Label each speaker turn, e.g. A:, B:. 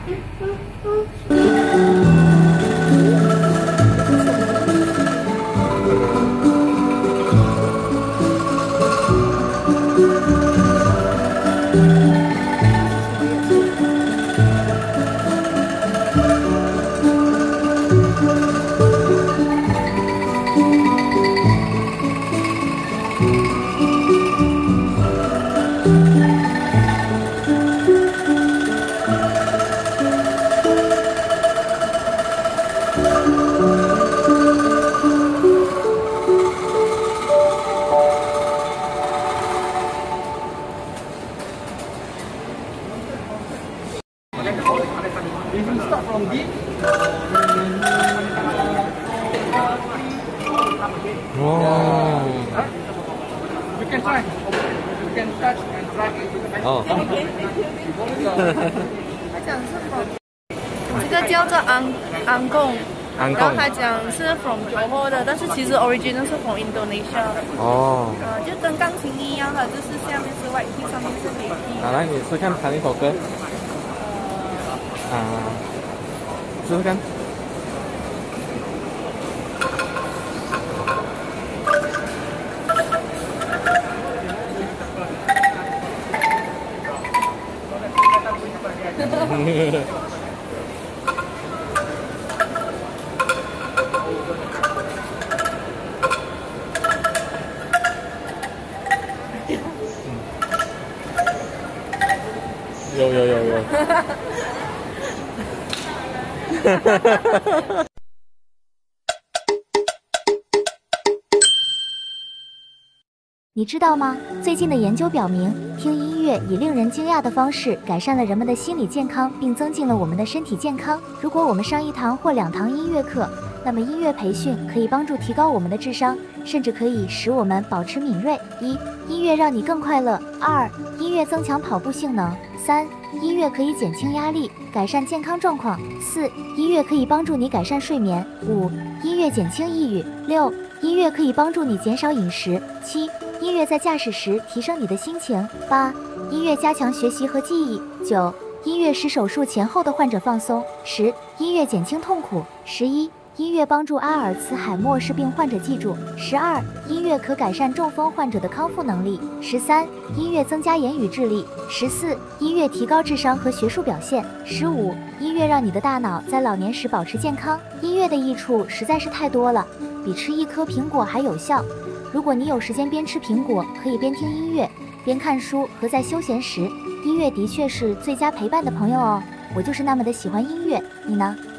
A: 哦，
B: 他讲是 from 这个叫做安贡，然后他讲是 from Johor 的，但是其实 original 是 from Indonesia 的。
A: 哦，
B: 就跟钢琴一样的，就是下面是 white key， 上面是黑 key。
A: 来，你试看弹一首歌。试试看。有。
C: 你知道吗？最近的研究表明，听音乐以令人惊讶的方式改善了人们的心理健康，并增进了我们的身体健康。如果我们上1堂或2堂音乐课，那么音乐培训可以帮助提高我们的智商，甚至可以使我们保持敏锐。1. 音乐让你更快乐。2. 音乐增强跑步性能。3. 音乐可以减轻压力，改善健康状况。4. 音乐可以帮助你改善睡眠。5. 音乐减轻抑郁。6. 音乐可以帮助你减少饮食。7. 音乐在驾驶时提升你的心情。8. 音乐加强学习和记忆。9. 音乐使手术前后的患者放松。10. 音乐减轻痛苦。11. 音乐帮助阿尔茨海默氏病患者记住。12. 音乐可改善中风患者的康复能力。13. 音乐增加言语智力。14. 音乐提高智商和学术表现。15. 音乐让你的大脑在老年时保持健康。音乐的益处实在是太多了，比吃1颗苹果还有效。如果你有时间边吃苹果，可以边听音乐，边看书和在休闲时，音乐的确是最佳陪伴的朋友哦。我就是那么的喜欢音乐，你呢？